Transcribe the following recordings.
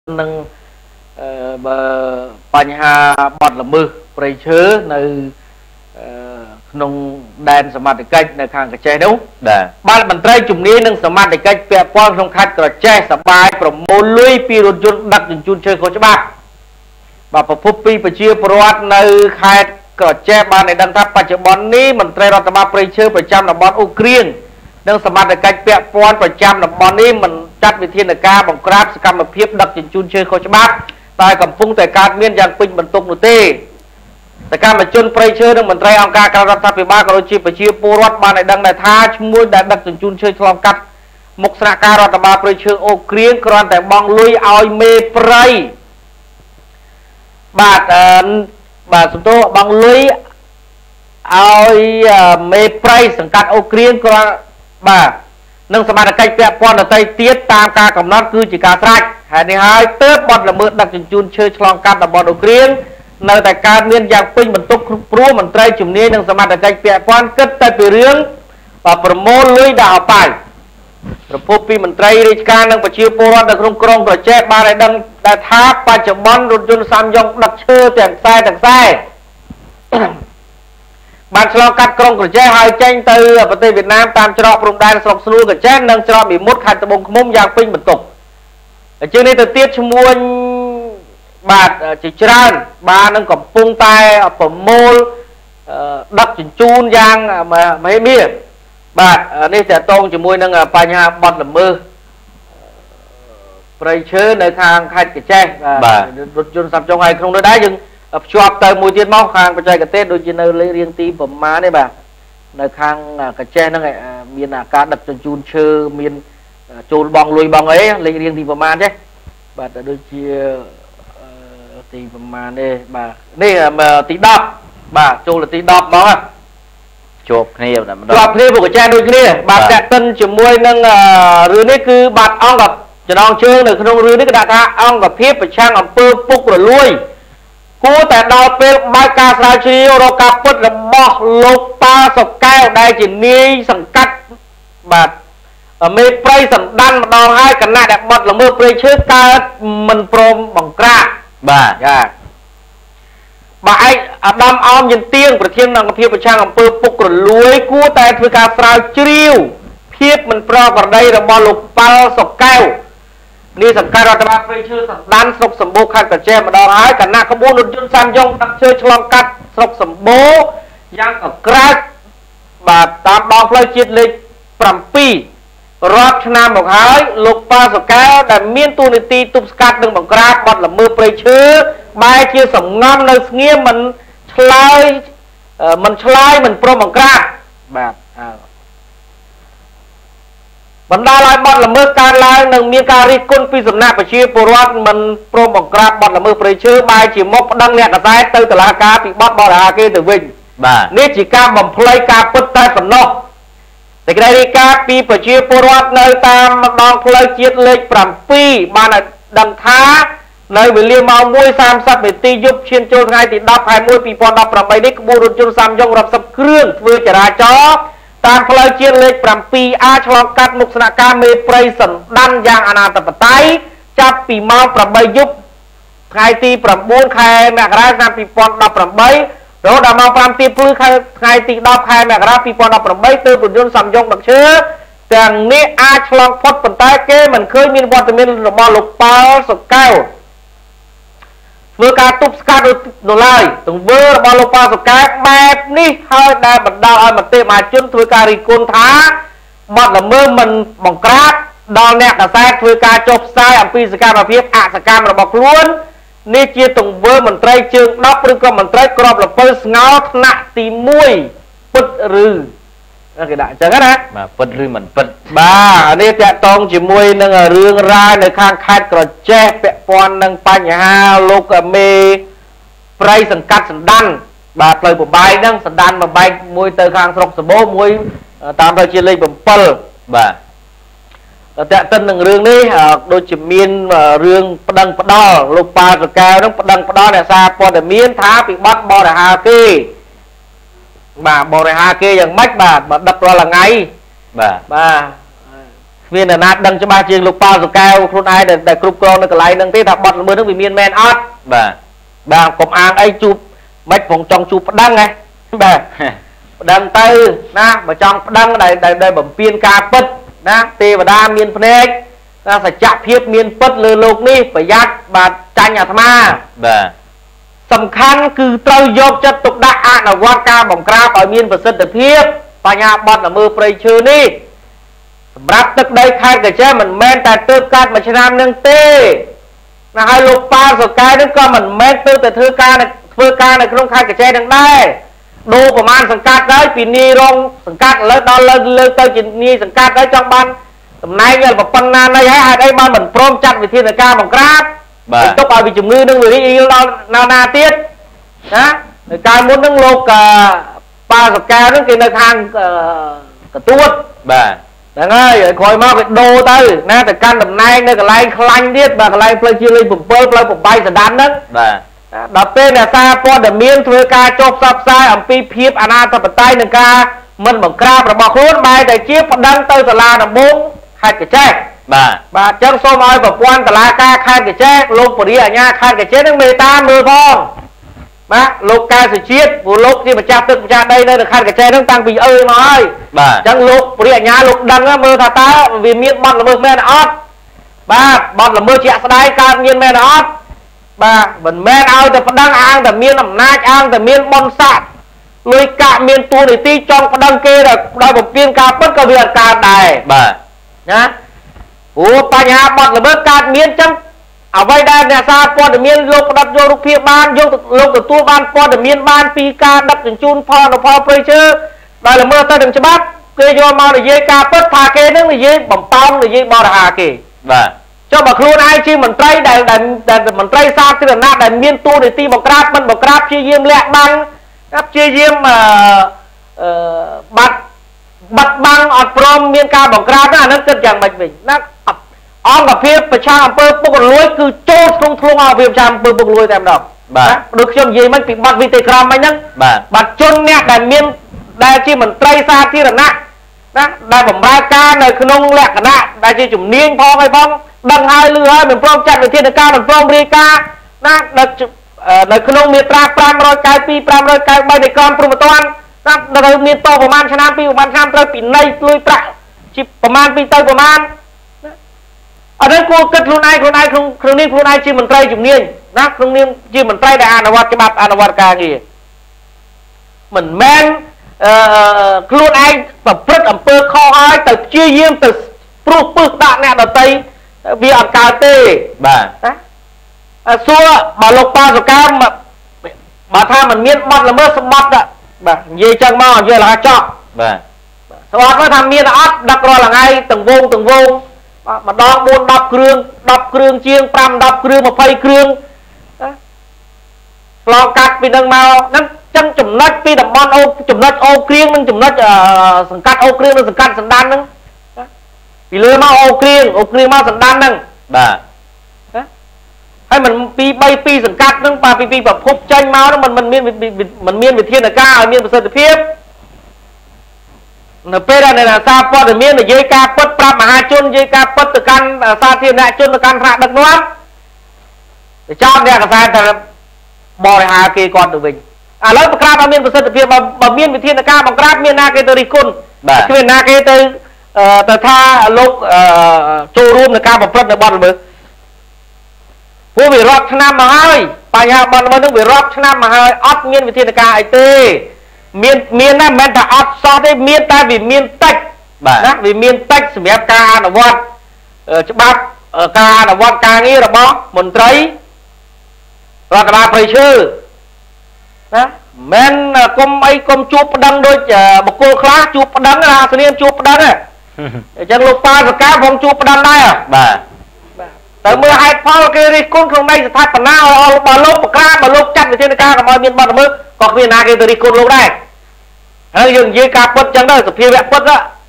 nângបញ្ហាបទល្មើសព្រៃឈើនៅក្នុងដែនសមត្ថកិច្ចនៅខាងកញ្ចេះនោះបាទមន្ត្រីជំនាញនិងសមត្ថកិច្ចពាក់ព័ន្ធក្នុងខេត្តក្រចេះសប្បាយប្រមូលលុយពីរថយន្តដឹកជញ្ជូនឈើខុសច្បាប់បាទប្រភពពីប្រជាពលរដ្ឋនៅខេត្តក្រចេះបានឲ្យដឹងថាបច្ចុប្បន្ននេះមន្ត្រីរដ្ឋបាលព្រៃឈើប្រចាំតំបន់អូក្រៀងនិងសមត្ថកិច្ចពាក់ព័ន្ធប្រចាំតំបន់នេះមិនចាត់វិធានការបង្ក្រាបសកម្មភាពដឹកជញ្ជូនឈើខុសច្បាប់តែកំពុងតែកើតមានយ៉ាងពេញបន្ទុកនោះទេសកម្មជនព្រៃឈើនិងមន្ត្រីអង្គការក្រៅរដ្ឋាភិបាលក៏ដូចជាប្រជាពលរដ្ឋបានឲ្យដឹងដែរថាឈ្មោះដែលដឹកជញ្ជូនឈើឆ្លងកាត់មុខស្នាក់ការរដ្ឋបាលព្រៃឈើអូក្រៀងគ្រាន់តែបង់លុយឲ្យមេព្រៃបាទសំទោសបង់លុយឲ្យមេព្រៃសង្កាត់អូក្រៀងគ្រាន់បាទនិងសមត្ថកិច្ចពាក់ព័ន្ធដទៃទៀតតាមការកំណត់គឺជាការស្រេចហើយនេះហើយទើបបទល្មើសដឹកជញ្ជូនឈើឆ្លងកាត់តំបន់អូក្រៀងនៅតែកើតមានយ៉ាងពេញបន្ទុកព្រោះមន្ត្រីជំនាញនិងសមត្ថកិច្ចពាក់ព័ន្ធគិតតែពីរឿងប្រមូលលុយដាក់អប៉ៅប្រពន្ធពីមន្ត្រីរាជការនិងប្រជាពលរដ្ឋនៅក្នុងក្រុងក្រចេះបានឲ្យដឹងដែលថាបច្ចុប្បន្នរថយន្តសាមយ៉ុងដឹកឈើទាំងខ្សែបានឆ្លងកាត់ក្រុងក្រចេះហើយចេញទៅប្រទេសវៀតណាមតាមច្រកព្រំដែនស្រុកស្នួលក្រចេះនិងច្រកមីមុតខេត្តត្បូងឃ្មុំយ៉ាងពេញបន្ទុកជាងនេះទៅទៀតឈ្មោះបាទជាច្រើនបាននឹងកំពុងតែប្រមូលដឹកជញ្ជូនយ៉ាងមហិមាបាទនេះតកតងជាមួយនឹងបញ្ហាបទល្មើសព្រៃឈើនៅខាងខេត្តកញ្ចេះបាទរថយន្តសាមយ៉ុងហើយក្នុងនោះដែរយើងភ្ជាប់ទៅមួយទៀតមកខាងបច្ចេកទេសដូចជានៅលេខរៀងទីប្រមាណនេះបាទនៅខាងកញ្ចេះហ្នឹងមានការដឹកជញ្ជូនឈើមានចូលបងលុយបងអីលេខរៀងទីប្រមាណទេបាទដូចជាទីប្រមាណនេះបាទនេះទី10បាទចូលទី10បងជាប់គ្នាតែម្ដងជាប់គ្នាពួកកញ្ចេះដូចគ្នាបាទតាក់ទិនជាមួយនឹងរឿងនេះគឺបាទអង្គចំណងជើងនៅក្នុងរឿងនេះគេដាក់ថាអង្គភាពប្រឆាំងអំពើពុករលួយគួរតែដល់ពេលបើកការស្រាវជ្រាវរកការពិតរបស់លោកប៉ាសុកែវដែលជានាយសង្កាត់បាទមេព្រៃសណ្ដានម្ដងហើយគណៈដែលបត់ល្មើសព្រៃឈើកើតមិនព្រមបង្ក្រាបបាទចាបាទឯកអាដាមអមយន្ទៀងប្រធានអង្គភាពប្រឆាំងអំពើពុករលួយគួរតែធ្វើការស្រាវជ្រាវភាពមិនប្រក្រតីរបស់លោកប៉ាល់សុកែវនេះសង្កាត់រដ្ឋបាលព្រៃឈើសណ្ដានស្រុកសម្បូរខេត្តកញ្ចេះម្ដងហើយគណៈក្បួនរថយន្តសាមយ៉ុងដឹកឈើឆ្លងកាត់ស្រុកសម្បូរយ៉ាងអក្រាចបាទតាមដងផ្លូវជាតិលេខ7រាប់ឆ្នាំមកហើយលោកប៉ាសុកែវដែលមានតួនាទីទប់ស្កាត់និងបង្ក្រាបបទល្មើសព្រៃឈើបែរជាសំងំនៅស្ងៀមមិនឆ្លើយមិនព្រមបង្ក្រាបបាទបណ្ដាលឲ្យបទល្មើសកើតឡើងនិងមានការរិះគន់ពីសំណាក់ប្រជាពលរដ្ឋមិនព្រមបង្ក្រាបបទល្មើសព្រៃឈើបែរជាមកប្តឹងអ្នកកសែតទៅតុលាការពីបទបរិហាគេទៅវិញបាទនេះជាការបំភ្លៃការពិតតែប៉ុណ្ណោះសេចក្តីរាយការណ៍ពីប្រជាពលរដ្ឋនៅតាមម្ដងផ្លូវជាតិលេខ7បានឲ្យដឹងថានៅវេលាម៉ោង 1:30 នាទីយប់ឈានចូលថ្ងៃទី10 ខែ 1 2018នេះក្បួនរថយន្តសាមយ៉ុងរាប់សិបគ្រឿងធ្វើចរាចរណ៍តាមផ្លូវជាតិលេខ 7A ឆ្លងកាត់មុខស្នាក់ការមេព្រៃសណ្ដានយ៉ាងអនាធិបតេយ្យចាប់ពីម៉ោង 8 យប់ថ្ងៃទី 9 ខែមករាឆ្នាំ 2018រហូតដល់ម៉ោង 5 ទៀបភ្លឺថ្ងៃទី 10 ខែមករា 2018ទើបរថយន្តសាមយ៉ុងដឹកឈើទាំងនេះអាចឆ្លងផុតប៉ុន្តែគេមិនឃើញមានវត្តមានរបស់លោកប៉ាល់សុកែវធ្វើការទប់ស្កាត់នៅឡើយទង្វើរបស់លោកប៉ាសុកែវបែបនេះហើយដែលបណ្ដាលឲ្យមតិមហាជនធ្វើការរិះគន់ថាបទល្មើសមិនបង្ក្រាបដល់អ្នកកសែតធ្វើការចុះផ្សាយអំពីសកម្មភាពអសកម្មរបស់ខ្លួននេះជាទង្វើមន្ត្រីជើង10ឬក៏មន្ត្រីក្របល្ពៅស្ងោថ្នាក់ទី1ពិតឬគេដាក់អញ្ចឹងណាបាទពិតឬមិនពិតបាទនេះតាក់ទងជាមួយនឹងរឿងរ៉ាវនៅខាងខេត្តក្រចេះពាក់ព័ន្ធនឹងបញ្ហាលោកមេព្រៃសង្កាត់សណ្ដានបាទផ្លូវបបែកហ្នឹងសណ្ដានបបែកមួយទៅខាងស្រុកសម្បូរមួយតាមទៅជាលេខ7បាទតាក់ទិននឹងរឿងនេះដូចជាមានរឿងប្តឹងផ្ដាល់លោកប៉ាសុកែវហ្នឹងប្តឹងផ្ដាល់អ្នកសារព័ត៌មានថាពីបទបរិហាគេបាទបរិហាគេយ៉ាងម៉េចបាទដឹករាល់ថ្ងៃបាទ viên là nát đăng cho ba chiên lục bao rồi cao khuôn ai để cục con nó cái lại nâng thế thằng bọt mưa nó bị miên men ót bà cũng ăn ấy chụp bách vòng trong chụp đăng này bà đăng tư na mà trong đăng đây bẩm piên ca pất na tê và đa miên phân ếch ta phải chạm hiệp miên pất lừa lục đi phải giác bà tranh nhà tham a sầm khăn cứ trâu dọc chất tục đa án ở quán ca bỏng crab ở miên và sân tập hiệp và nhà bọt là mưa prey chư điรับទឹកដីខេត្តកញ្ចេះមិនមែនតែទើបកាត់មួយឆ្នាំនឹងទេណាហើយលោកប៉ាសកែនឹងក៏មិនមែនទើបតែធ្វើការនៅក្នុងខេត្តកញ្ចេះនឹងដែរដូរប្រមាណសង្កាត់ហើយពីនីរងសង្កាត់ឥឡូវដល់លើទៅជានីសង្កាត់ហើយចង់បានតំណែងវាប៉ុណ្ណាណីហើយហេតុអីបានមិនព្រមចាត់វិធានការបង្ក្រាបបាទទុកឲ្យវាជំងឺនឹងវារីករាលដល់ណាទៀតណានៅកាលមុននឹងលោកប៉ាសកែនឹងគេនៅខាងកទួតបាទហ្នឹងហើយក្រោយមកគេដូរទៅណាទៅកាន់តំណែងនៅកន្លែងខ្លាញ់ទៀតបាទកន្លែងផ្លូវជាលេខ7ផ្លូវ8សណ្ដានហ្នឹងបាទដល់ពេលអ្នកសារព័ត៌មានធ្វើការចុះផ្សព្វផ្សាយអំពីភាពអនាធិបតេយ្យនឹងការមិនបង្ក្រាបរបស់ខ្លួនបែរតែជាប្តឹងទៅសាលាដំបងខេត្តកញ្ចេះបាទអញ្ចឹងសូមឲ្យប្រព័ន្ធតុលាការខេត្តកញ្ចេះលោកពរិយាអាជ្ញាខេត្តកញ្ចេះនឹងមេត្តាមើលផងបាទលោកកែសុជាតិព្រោះលោកជាម្ចាស់ទឹកម្ចាស់ដីនៅខេត្តកញ្ចេះនឹងតាំងពីអើមកហើយបាទអញ្ចឹងលោកពរិយាអាជ្ញាលោកដឹងមើលថាតើវាមានបទល្មើសមែនអត់បាទបទល្មើសជាក់ស្ដែងកើតមានមែនអត់បាទមិនមែនឲ្យតែប្តឹងអាងតែមានអំណាចអាងតែមានបនស័ក្តិលុយកាក់មានតួនាទីចង់ប្តឹងគេដោយបំពេញការពិតក៏វាអត់កើតដែរបាទណាព្រោះបញ្ហាបទល្មើសកើតមានអញ្ចឹងអ្វីដែលអ្នកសារព័ត៌មានលោកផ្ដិតយករូបភាពបានយកលោកទទួលបានព័ត៌មានបានពីការដឹកជញ្ជូនផលព្រៃឈើដោយល្មើសទៅនឹងច្បាប់គេយកមកនិយាយការពិតថាគេនឹងនិយាយបំផោងនិយាយបរិហាគេបាទចុះបើខ្លួនឯងជាមន្ត្រីដែលមន្ត្រីសាធារណៈដែលមានតួនាទីបង្ក្រាបមិនបង្ក្រាបព្យាយាមលាក់បាំងព្យាយាមបាត់បាំងអត់ព្រមមានការបង្ក្រាបអានឹងគិតយ៉ាងម៉េចវិញណាអង្គភាពប្រឆាំងអំពើពុករលួយគឺចូលក្នុងធ្លុងអង្គភាពប្រឆាំងអំពើពុករលួយតែម្ដងបាទដូចខ្ញុំនិយាយមិនពីបាត់វិទ្យាក្រមអីហ្នឹងបាទជនអ្នកដែលជាមន្ត្រីសាធារណៈណាដែលបម្រើការនៅក្នុងលក្ខណៈដែលជាជំនាញផងអីផងដឹងហើយលឺហើយមិនព្រមចាត់វិធានការមិនព្រមរាយការណ៍ណានៅក្នុងមាត្រា592 593នៃក្រមព្រហ្មទណ្ឌណានៅមានតប្រមាណឆ្នាំពីប្រមាណឆ្នាំត្រូវពិន័យលុយប្រាក់ជាប្រមាណពីទៅប្រមាណអត់ទេគួរគិតខ្លួនឯងក្នុងនាមខ្លួនឯងជាមន្ត្រីជំនាញណាក្នុងនាមជាមន្ត្រីដែលអនុវត្តច្បាប់អនុវត្តការងារមិនមែនខ្លួនឯងប្រព្រឹត្តអំពើខុសហើយទៅព្យាយាមទៅព្រោះពឹសដាក់អ្នកដទៃវាអត់កើតទេបាទណាសួរបើលោកប៉ាសកាមបើថាมันមានបទល្មើសសម្បត្តិបាទនិយាយចឹងមកនិយាយឡើងចប់បាទស្អត់មកថាមានអត់ដឹករាល់ថ្ងៃទាំងវងម្ដង4 10គ្រឿង10គ្រឿងជាង5 10គ្រឿង20គ្រឿងឆ្លងកាត់ពីនឹងមកហ្នឹងចឹងចំណុចពីតំបន់ចំណុចអូគ្រៀងនិងចំណុចសង្កាត់អូគ្រៀងនិងសង្កាត់សណ្ដានហ្នឹងពីលើមកអូគ្រៀងមកសណ្ដានហ្នឹងបាទហើយมันពី3 2សង្កាត់ហ្នឹងបាទពីប្រភពចេញមកហ្នឹងมันមានវិធានការឲ្យមានប្រសិទ្ធភាពនៅពេលដែលអ្នកសារព័ត៌មាននិយាយការពិតប្រាប់មហាជននិយាយការពិតទៅកាន់សាធារណជនទៅកាន់ថ្នាក់ដឹកនាំទៅចោទអ្នកកសែតថាបរិហាគេគាត់ទៅវិញឥឡូវបង្ក្រាបឲ្យមានប្រសិទ្ធភាពបើមានវិធានការបង្ក្រាបមានណាគេទៅរិះគន់គ្មានណាគេទៅថាលោកចូលរួមในការប្រព្រឹត្តនៅបទល្មើសព្រោះវារាប់ឆ្នាំមកហើយបញ្ហាបទល្មើសនឹងវារាប់ឆ្នាំមកហើយអត់មានវិធានការអីទេមានណាមិនមែនថាអត់សោះទេមានតែវាមានតិចណាវាមានតិចសម្រាប់ការអនុវត្តច្បាប់ការអនុវត្តការងាររបស់មន្ត្រីរដ្ឋបាលព្រៃឈើណាមិនគុំជួបប្តឹងដូចបកគលខ្លះជួបប្តឹងអាសនាមជួបប្តឹងអញ្ចឹងលោកប៉ាសកាផងជួបប្តឹងដែរបាទតែមើលហេតុផលគេរិះគន់ក្នុងន័យស្ថាបនាបើលោកប្រកាសបើលោកចាត់វិធានការកុំឲ្យមានបទល្មើសក៏គ្មានណាគេទៅរិះគន់លោកដែរហើយយើងនិយាយការពិតអញ្ចឹងទៅសភាវៈពិត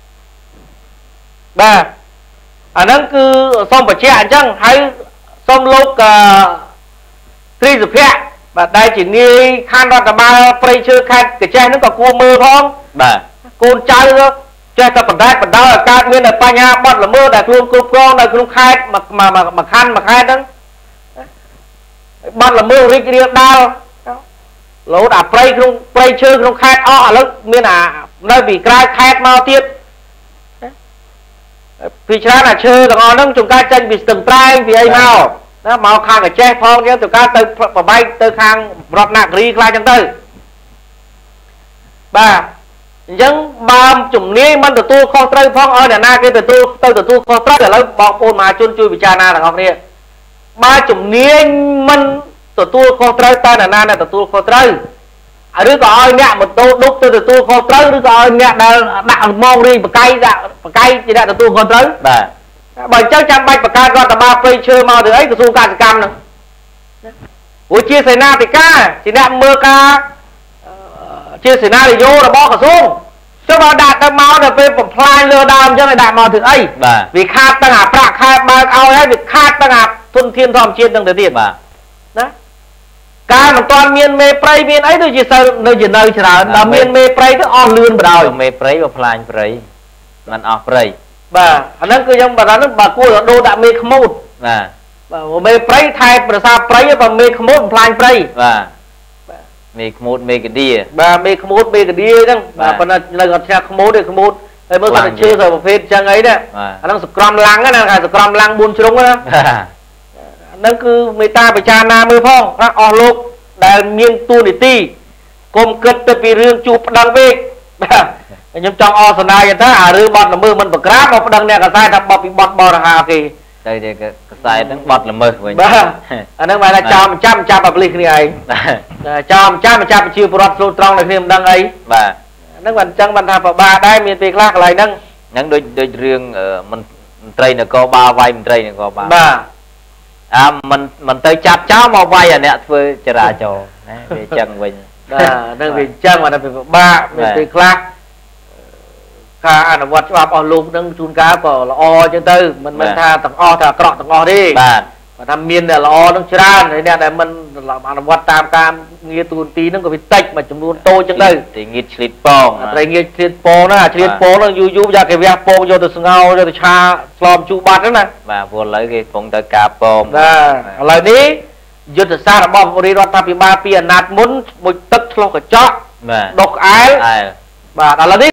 បាទអាហ្នឹងគឺសូមបញ្ជាក់អញ្ចឹងហើយសូមលោកត្រីសុភ័ក្របាទដែលជានាយខណ្ឌរដ្ឋបាលព្រៃឈើខេត្តកញ្ចេះហ្នឹងក៏គួរមើលផងបាទកូនចៅចេះតែបណ្ដាច់បណ្ដោយឲ្យកើតមានតែបញ្ហាបាត់ល្មើសដែលខ្លួនគ្រប់គ្រងនៅក្នុងខេត្តមួយខណ្ឌហ្នឹងបាត់ល្មើសរីករាលដាលលោតអាព្រៃក្នុងព្រៃឈើក្នុងខេត្តអស់ឥឡូវមានអានៅពីក្រៅខេត្តមកទៀតពីច្រើនអាឈើទាំងអស់ហ្នឹងជួនកាលចេញពីស្ទឹងត្រែងពីអីមកណាមកខាងកចេះផងទៀតជួនកាលទៅប្របែកទៅខាងរតនគិរីខ្លាចចឹងទៅបាទអញ្ចឹងបើជំនាញមិនទទួលខុសត្រូវផងឲ្យអ្នកណាគេទទួលខុសត្រូវឥឡូវបងប្អូនមហាជនជួយពិចារណាទាំងអស់គ្នាបើជំនាញមិនទទួលខុសត្រូវតើអ្នកណាដែលទទួលខុសត្រូវឬក៏ឲ្យអ្នកម៉ូតូដុបទៅទទួលខុសត្រូវឬក៏ឲ្យអ្នកដែលដាក់ម៉ងរីបកាយដាក់បកាយជាអ្នកទទួលខុសត្រូវបាទបើអញ្ចឹងចាំបាច់បង្កើតរដ្ឋបាលព្រៃឈើមកទៅអីក្រសួងកសិកម្មហ្នឹងព្រោះជាសេនាធិការជាអ្នកមើលការជាសេនានយោបាយរបស់ក្រសួងចុះបើដាក់ទៅមកដល់ពេលបំផ្លាញលើដើមអញ្ចឹងឲ្យដាក់មកធ្វើអីវាខាតទាំងអាប្រាក់ខែបើកឲ្យហើយវាខាតទាំងអាទុនធានធម្មជាតិហ្នឹងទៅទៀតបាទណាការមិនទាន់មានមេព្រៃមានអីដូចជានៅច្រើនដល់មានមេព្រៃទៅអស់លឿនបដ ாய் មេព្រៃបើផ្លាញព្រៃមិនអស់ព្រៃបាទអាហ្នឹងគឺយើងបើហ្នឹងបើគួរដូរដាក់មេខ្មោចបាទមេព្រៃថែប្រសាព្រៃបើមេខ្មោចបំផ្លាញព្រៃបាទមេខ្មោចមេកាឌៀបាទមេខ្មោចមេកាឌៀអញ្ចឹងបាទប៉ុន្តែនៅអត់ឈ្នះខ្មោចទេខ្មោចហើយមើលគាត់ឈើទៅប្រភេទអញ្ចឹងអីណាអាហ្នឹងសក្រំឡាំងណាគេសក្រំឡាំង4ជ្រុងណាហ្នឹងគឺមេតាពិចារណាមើលផងណាអស់លោកដែលមានទូនីតិគុំគិតទៅពីរឿងជួបប្តឹងពេកបាទខ្ញុំចង់អសនាយថាអារឿងបត់ល្មើសមិនប្រក្រាបមកប្តឹងអ្នកកសែតថាបត់ពីបត់បរិហាគេទៅតែកសែតហ្នឹងបត់ល្មើសវិញបាទអាហ្នឹងបែរថាចោលចាប់ប៉ប៉លីសគ្នាឯងចោលចាប់ប្រជាពលរដ្ឋស្លូតត្រង់នៅគ្នាមិនដឹងអីបាទហ្នឹងបានអញ្ចឹងបានថាប្របាដែរមានពេលខ្លះកន្លែងហ្នឹងដូចរឿងមន្ត្រីនគរបាលវាយមន្ត្រីនគរបាលបាទមិនទៅចាប់ចោលមកវាយអាអ្នកធ្វើចរាចរណ៍ណាវាអញ្ចឹងវិញបាទហ្នឹងវាអញ្ចឹងបានតែពិបាកមានពេលខ្លះការអនុវត្តច្បាប់អស់លោកនឹងជួនកាលក៏ល្អអញ្ចឹងទៅមិនមែនថាទាំងអស់ថាអាក្រក់ទាំងអស់ទេបាទបើថាមានតែល្អនឹងច្រើនហើយអ្នកដែលមិនអនុវត្តតាមការងារទូនទីហ្នឹងក៏វាតិចមួយចំនួនតូចអញ្ចឹងទៅតែងៀតឆ្លៀតពងត្រីងៀតឆ្លៀតពងណាឆ្លៀតពងហ្នឹងយូរយ៉ាគេវះពងយកទៅស្ងោរយកទៅឆាស្លមជូរបាត់ហ្នឹងណាបាទព្រោះឥឡូវគេកំពុងទៅការពងបាទឥឡូវនេះយុទ្ធសាស្ត្ររបស់រដ្ឋាភិបាលពីអាណត្តិមុនមួយទឹកឆ្លុះកញ្ចក់ដុសក្អែលបាទឥឡូវនេះ